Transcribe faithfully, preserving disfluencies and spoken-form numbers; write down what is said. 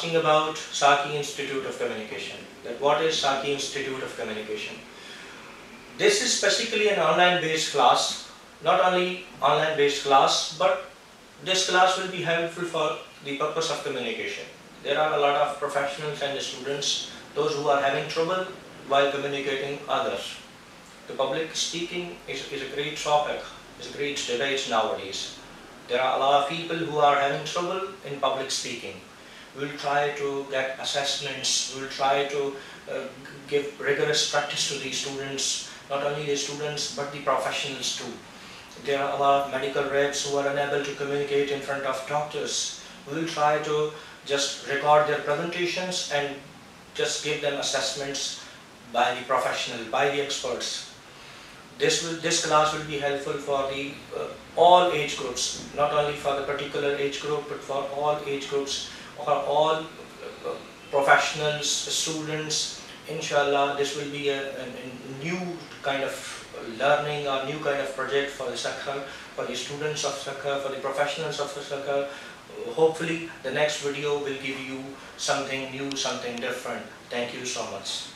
asking about Saki Institute of Communication. That what is Saki Institute of Communication? This is basically an online based class, not only online based class, but this class will be helpful for the purpose of communication. There are a lot of professionals and students, those who are having trouble while communicating others. The public speaking is, is a great topic, is a great debate nowadays. There are a lot of people who are having trouble in public speaking. We will try to get assessments, we will try to uh, give rigorous practice to the students, not only the students but the professionals too. There are a lot of medical reps who are unable to communicate in front of doctors. We will try to just record their presentations and just give them assessments by the professional, by the experts. This will, this class will be helpful for the uh, all age groups, not only for the particular age group, but for all age groups, or all uh, professionals, students. Inshallah, this will be a, a, a new kind of learning or new kind of project for the Sakhar, for the students of Sakhar, for the professionals of Sakhar. Hopefully, the next video will give you something new, something different. Thank you so much.